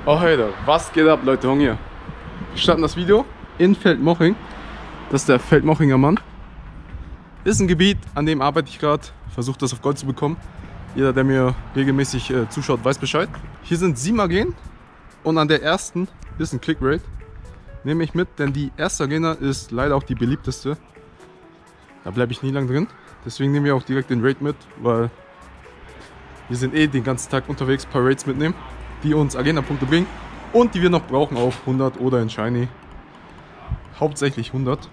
Oh Alter, was geht ab, Leute? Hong hier. Wir starten das Video in Feldmoching. Das ist der Feldmochinger Mann. Ist ein Gebiet, an dem arbeite ich gerade. Versuche das auf Gold zu bekommen. Jeder, der mir regelmäßig zuschaut, weiß Bescheid. Hier sind 7 Arenen und an der ersten ist ein Click-Rate. Nehme ich mit, denn die erste Arena ist leider auch die beliebteste. Da bleibe ich nie lang drin. Deswegen nehmen wir auch direkt den Raid mit, weil wir sind eh den ganzen Tag unterwegs, ein paar Raids mitnehmen, die uns Arena-Punkte bringen und die wir noch brauchen auf 100 oder in Shiny. Hauptsächlich 100.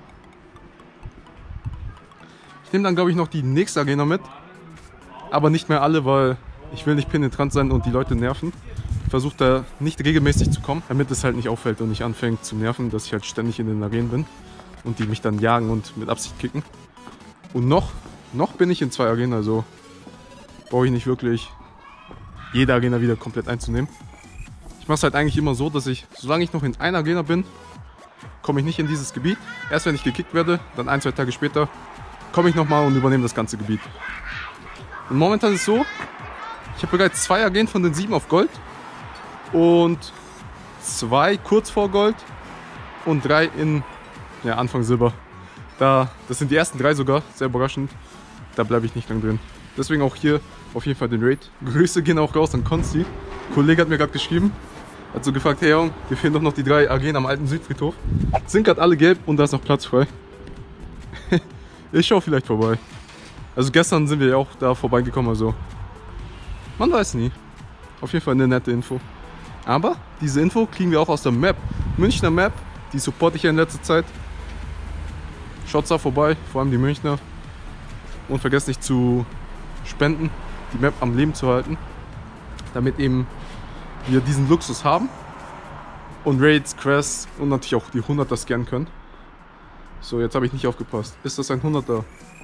Ich nehme dann, glaube ich, noch die nächste Arena mit, aber nicht mehr alle, weil ich will nicht penetrant sein und die Leute nerven. Ich versuche da nicht regelmäßig zu kommen, damit es halt nicht auffällt und nicht anfängt zu nerven, dass ich halt ständig in den Arenen bin und die mich dann jagen und mit Absicht kicken. Und noch bin ich in 2 Arenen, also brauche ich nicht wirklich jede Arena wieder komplett einzunehmen. Ich mache es halt eigentlich immer so, dass ich, solange ich noch in einer Arena bin, komme ich nicht in dieses Gebiet. Erst wenn ich gekickt werde, dann 1, 2 Tage später, komme ich nochmal und übernehme das ganze Gebiet. Und momentan ist es so, ich habe bereits 2 Arenen von den 7 auf Gold und 2 kurz vor Gold und 3 in Anfang Silber. Das sind die ersten 3 sogar, sehr überraschend. Da bleibe ich nicht lang drin. Deswegen auch hier auf jeden Fall den Raid. Grüße gehen auch raus an Konsti. Ein Kollege hat mir gerade geschrieben, hat so gefragt, hey Jung, wir fehlen doch noch die 3 Arenen am alten Südfriedhof. Sind gerade alle gelb und da ist noch Platz frei. Ich schaue vielleicht vorbei. Also gestern sind wir ja auch da vorbeigekommen, also man weiß nie. Auf jeden Fall eine nette Info. Aber diese Info kriegen wir auch aus der Map. Münchner Map, die supporte ich ja in letzter Zeit. Schaut da vorbei, vor allem die Münchner. Und vergesst nicht zu spenden, die Map am Leben zu halten. Damit eben wir diesen Luxus haben. Und Raids, Quests und natürlich auch die 100er scannen können. So, jetzt habe ich nicht aufgepasst. Ist das ein 100er?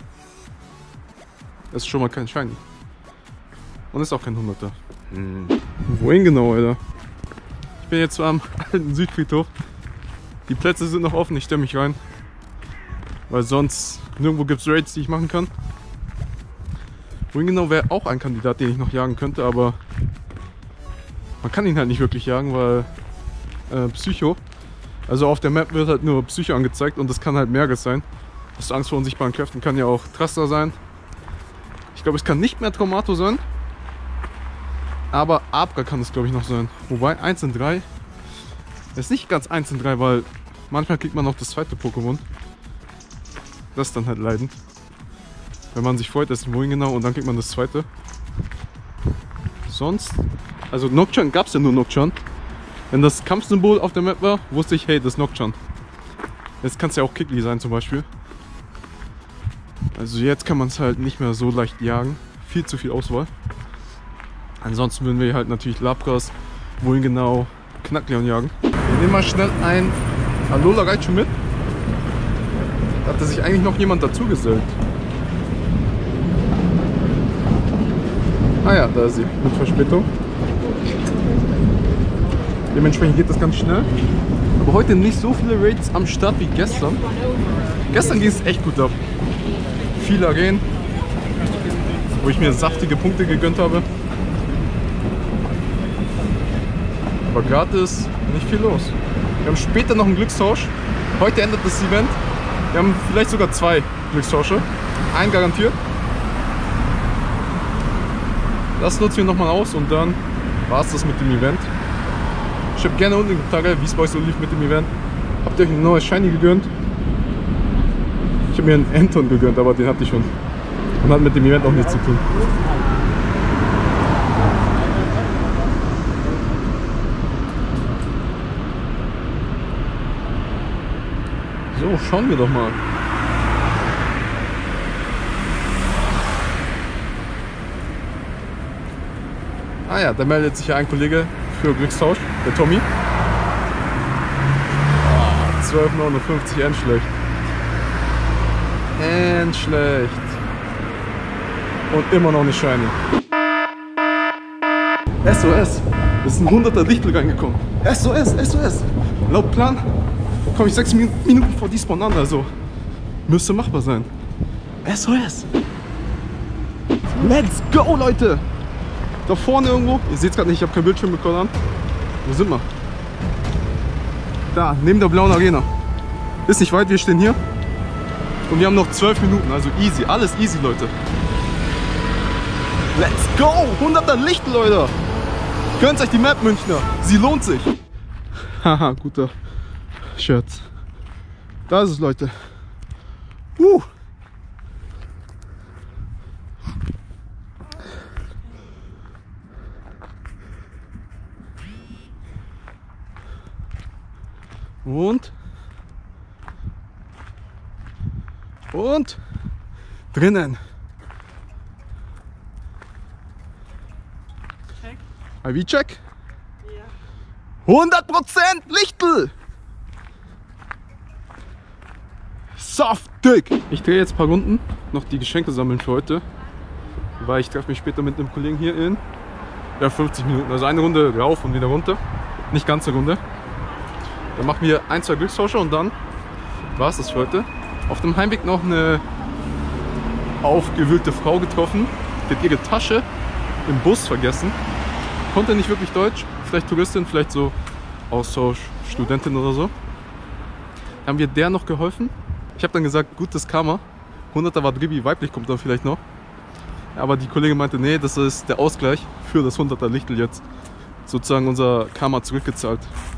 Das ist schon mal kein Shiny. Und ist auch kein 100er. Wohin genau, Alter? Ich bin jetzt am alten Südfriedhof. Die Plätze sind noch offen, ich stelle mich rein. Weil sonst nirgendwo gibt es Raids, die ich machen kann. Wohin genau wäre auch ein Kandidat, den ich noch jagen könnte, aber man kann ihn halt nicht wirklich jagen, weil Psycho. Also auf der Map wird halt nur Psycho angezeigt und das kann halt mehrere sein. Hast du Angst vor unsichtbaren Kräften, kann ja auch Traster sein. Ich glaube, es kann nicht mehr Traumato sein. Aber Abra kann es, glaube ich, noch sein. Wobei 1 in 3 ist nicht ganz 1 in 3, weil manchmal kriegt man noch das zweite Pokémon. Das ist dann halt leidend. Wenn man sich freut, ist wohin genau und dann kriegt man das zweite. Sonst, also Nocturne gab es ja nur Nocturne. Wenn das Kampfsymbol auf der Map war, wusste ich, hey, das ist Nocturne. Jetzt kann es ja auch Kikli sein zum Beispiel. Also jetzt kann man es halt nicht mehr so leicht jagen. Viel zu viel Auswahl. Ansonsten würden wir halt natürlich Lapras, wohin genau, Knackleon jagen. Wir nehmen mal schnell ein Alola Raichu mit. Da hatte sich eigentlich noch jemand dazugesellt. Ah ja, da ist sie, mit Verspätung. Dementsprechend geht das ganz schnell. Aber heute nicht so viele Raids am Start wie gestern. Gestern ging es echt gut ab. Viele Arenen, wo ich mir saftige Punkte gegönnt habe. Aber gerade ist nicht viel los. Wir haben später noch einen Glückstausch. Heute endet das Event. Wir haben vielleicht sogar 2 Glückstausche. Einen garantiert. Das nutzen wir nochmal aus und dann war es das mit dem Event. Schreibt gerne unten in die Kommentare, wie es bei euch so lief mit dem Event. Habt ihr euch ein neues Shiny gegönnt? Ich habe mir einen Anton gegönnt, aber den hatte ich schon. Und hat mit dem Event auch nichts zu tun. So, schauen wir doch mal. Ah ja, da meldet sich ja ein Kollege für Glückstausch, der Tommy. 12,59, endschlecht. Endschlecht. Und immer noch nicht shiny. SOS. Es ist ein 100er Lichtel reingekommen. SOS, SOS. Laut Plan komme ich 6 Minuten vor Despawn an, also müsste machbar sein. SOS. Let's go, Leute. Da vorne irgendwo, ihr seht es gerade nicht, ich habe kein Bildschirm bekommen an. Wo sind wir? Da, neben der blauen Arena. Ist nicht weit, wir stehen hier. Und wir haben noch 12 Minuten, also easy. Alles easy, Leute. Let's go! 100er Licht, Leute! Gönnt euch die Map, Münchner. Sie lohnt sich. Haha, guter Scherz. Da ist es, Leute. Und drinnen. Check. IV-Check. Ja. 100% Lichtel. Saftig. Ich drehe jetzt ein paar Runden, noch die Geschenke sammeln für heute, weil ich treffe mich später mit einem Kollegen hier in 50 Minuten. Also eine Runde rauf und wieder runter. Nicht ganz eine Runde. Dann machen wir 1, 2 Glückstausche und dann war es das für heute. Auf dem Heimweg noch eine aufgewühlte Frau getroffen. Die hat ihre Tasche im Bus vergessen. Konnte nicht wirklich Deutsch. Vielleicht Touristin, vielleicht so Austauschstudentin oder so. Haben wir der noch geholfen. Ich habe dann gesagt, gutes Karma. 100er war Dribi, weiblich kommt dann vielleicht noch. Aber die Kollegin meinte, nee, das ist der Ausgleich für das 100er Lichtel jetzt. Sozusagen unser Karma zurückgezahlt.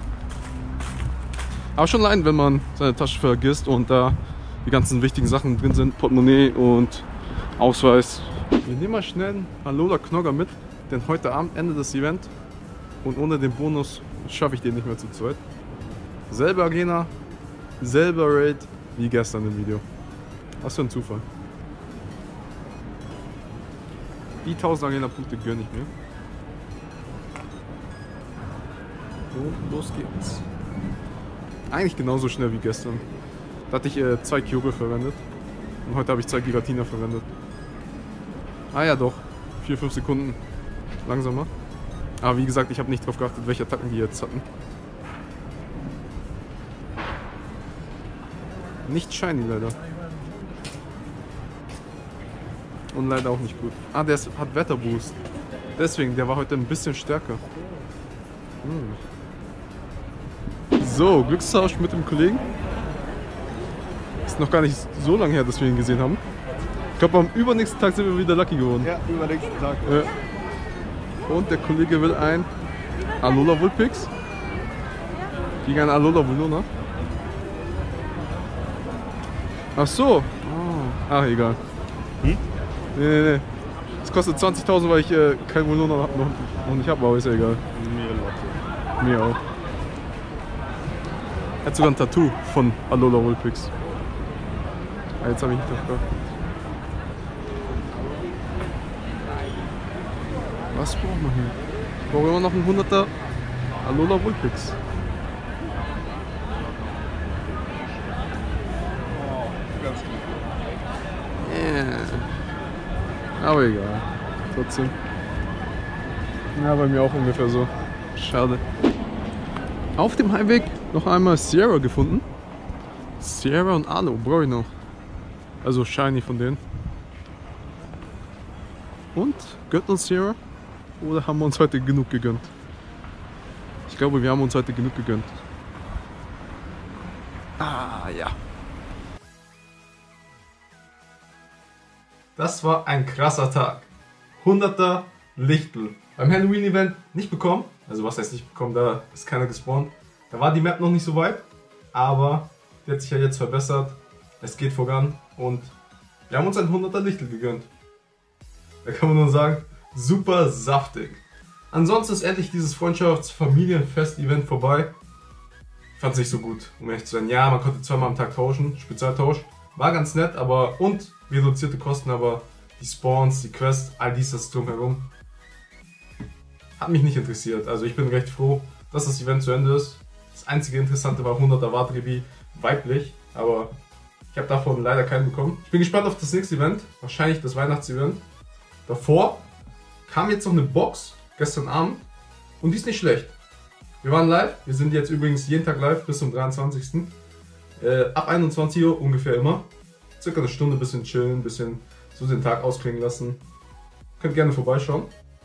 Aber schon allein, wenn man seine Tasche vergisst und da die ganzen wichtigen Sachen drin sind, Portemonnaie und Ausweis. Wir nehmen mal schnell einen Alola Knogger mit, denn heute Abend endet das Event und ohne den Bonus schaffe ich den nicht mehr zu zweit. Selbe Arena, selber Raid wie gestern im Video. Was für ein Zufall. Die 1000 Arena-Punkte gönne ich mir. Und los geht's. Eigentlich genauso schnell wie gestern. Da hatte ich 2 Kyogre verwendet. Und heute habe ich 2 Giratina verwendet. Ah ja doch, 4-5 Sekunden langsamer. Aber wie gesagt, ich habe nicht darauf geachtet, welche Attacken die jetzt hatten. Nicht shiny leider. Und leider auch nicht gut. Ah, der hat Wetterboost. Deswegen, der war heute ein bisschen stärker. So, Glückstausch mit dem Kollegen. Ist noch gar nicht so lange her, dass wir ihn gesehen haben. Ich glaube, am übernächsten Tag sind wir wieder Lucky geworden. Ja, übernächsten Tag. Ja. Und der Kollege will ein Alola Vulpix gegen ein Alola Vulona. Ach so. Ach, egal. Nee. Das kostet 20.000, weil ich kein Vulona noch nicht habe, aber ist ja egal. Mir auch. Er hat sogar ein Tattoo von Alola Vulpix. Ah, jetzt habe ich nicht drauf. Was brauchen wir hier? Ich brauche immer noch einen 100er Alola Vulpix. Ganz gut. Aber egal. Trotzdem. Ja, bei mir auch ungefähr so. Schade. Auf dem Heimweg noch einmal Sierra gefunden. Sierra und Alo brauche ich noch. Also shiny von denen. Und? Gönnt uns Sierra? Oder haben wir uns heute genug gegönnt? Ich glaube, wir haben uns heute genug gegönnt. Ah, ja. Das war ein krasser Tag. 100er Lichtel. Beim Halloween-Event nicht bekommen. Also was heißt nicht bekommen, da ist keiner gespawnt. Da war die Map noch nicht so weit. Aber die hat sich ja jetzt verbessert. Es geht voran. Und wir haben uns ein 100er Lichtel gegönnt. Da kann man nur sagen, super saftig. Ansonsten ist endlich dieses Freundschafts-Familienfest-Event vorbei. Ich fand es nicht so gut, um ehrlich zu sein. Ja, man konnte zweimal am Tag tauschen, Spezialtausch. War ganz nett, aber und reduzierte Kosten, aber die Spawns, die Quests, all dieses drumherum hat mich nicht interessiert. Also ich bin recht froh, dass das Event zu Ende ist. Das einzige Interessante war 100er Wadribi weiblich, aber ich habe davon leider keinen bekommen. Ich bin gespannt auf das nächste Event, wahrscheinlich das Weihnachtsevent. Davor kam jetzt noch eine Box, gestern Abend, und die ist nicht schlecht. Wir waren live, wir sind jetzt übrigens jeden Tag live bis zum 23. Ab 21 Uhr ungefähr immer. Circa eine Stunde, bisschen chillen, bisschen so den Tag ausklingen lassen. Könnt gerne vorbeischauen.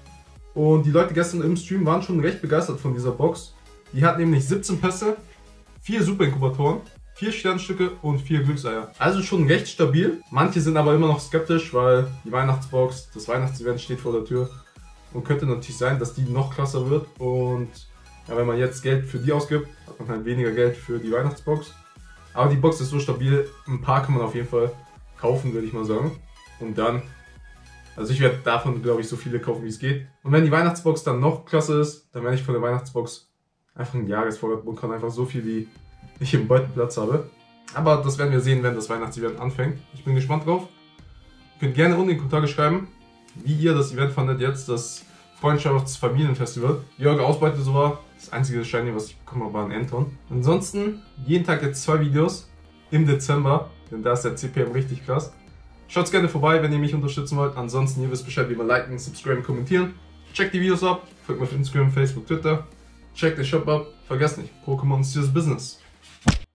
Und die Leute gestern im Stream waren schon recht begeistert von dieser Box. Die hat nämlich 17 Pässe, 4 Super Inkubatoren, 4 Sternstücke und 4 Glückseier. Also schon recht stabil. Manche sind aber immer noch skeptisch, weil die Weihnachtsbox, das Weihnachtsevent steht vor der Tür. Und könnte natürlich sein, dass die noch krasser wird. Und ja, wenn man jetzt Geld für die ausgibt, hat man halt weniger Geld für die Weihnachtsbox. Aber die Box ist so stabil, ein paar kann man auf jeden Fall kaufen, würde ich mal sagen. Und dann, also ich werde davon, glaube ich, so viele kaufen, wie es geht. Und wenn die Weihnachtsbox dann noch klasse ist, dann werde ich von der Weihnachtsbox einfach ein Jahresvorrat bunkern, einfach so viel, wie ich im Beutelplatz habe. Aber das werden wir sehen, wenn das Weihnachtsevent anfängt. Ich bin gespannt drauf. Ihr könnt gerne unten in die Kommentare schreiben, wie ihr das Event fandet jetzt, das Freundschafts-Familienfestival. Wie eure Ausbeute so war. Das einzige Shiny, was ich bekommen habe, war ein Anton. Ansonsten, jeden Tag jetzt 2 Videos im Dezember, denn da ist der CPM richtig krass. Schaut gerne vorbei, wenn ihr mich unterstützen wollt. Ansonsten, ihr wisst Bescheid, wie man liken, subscriben, kommentieren. Checkt die Videos ab, folgt mir auf Instagram, Facebook, Twitter. Checkt den Shop ab. Vergesst nicht, Pokémon ist dieses Business.